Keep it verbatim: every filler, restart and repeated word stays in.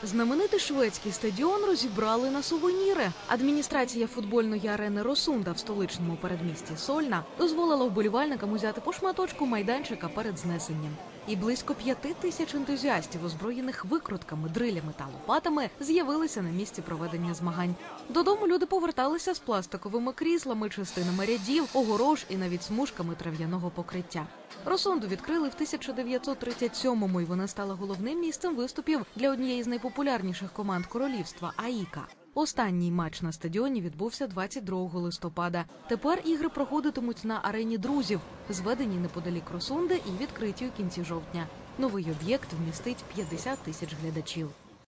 Знаменитий шведський стадіон розібрали на сувеніри. Адміністрація футбольної арени «Росунда» в столичному передмісті Сольна дозволила вболівальникам узяти по шматочку майданчика перед знесенням. І близько п'яти тисяч ентузіастів, озброєних викрутками, дрилями та лопатами, з'явилися на місці проведення змагань. Додому люди поверталися з пластиковими кріслами, частинами рядів, огорож і навіть смужками трав'яного покриття. «Росунду» відкрили в тисяча дев'ятсот тридцять сьомому, і вона стала головним місцем виступів для однієї з найпопулярніших команд королівства – АІКА. Останній матч на стадіоні відбувся двадцять другого листопада. Тепер ігри проходитимуть на арені «Друзів», зведеній неподалік «Росунди» і відкриті у кінці жовтня. Новий об'єкт вмістить п'ятдесят тисяч глядачів.